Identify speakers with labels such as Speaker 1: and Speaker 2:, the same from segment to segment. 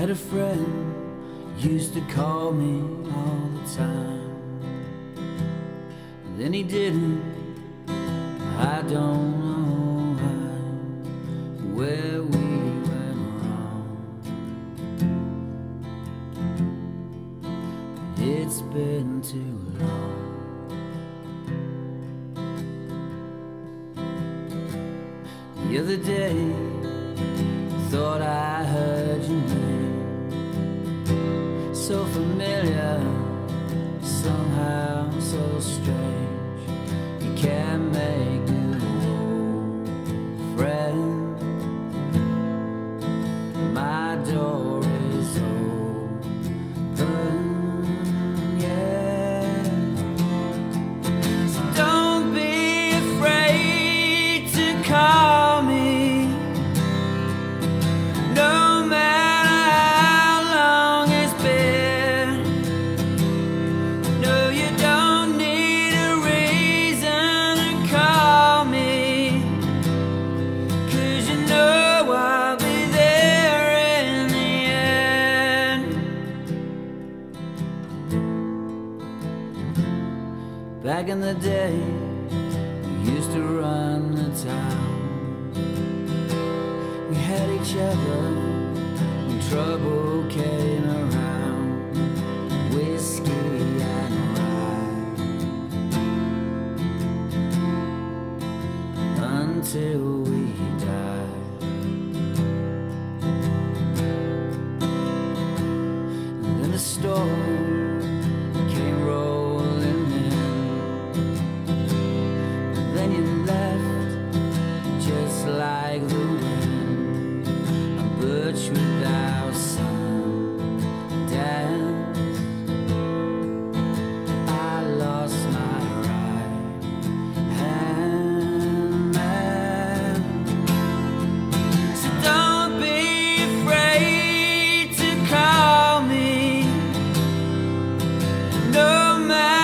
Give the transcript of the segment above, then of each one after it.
Speaker 1: had a friend used to call me all the time, and then he didn't. I don't know why, where we went wrong. It's been too long. The other day, thought I heard your name, so familiar, somehow so strange. You can't make new old friend. My door is open, yeah. So don't be afraid to call me. Back in the day, we used to run the town. We had each other when trouble came around. Whiskey and rye, until we died. And then the storm came rolling. Then you left, just like the wind, a birch without sun dance. I lost my right hand, man. So don't be afraid to call me, no matter.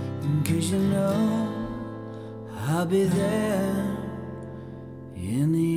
Speaker 1: I'll be there in the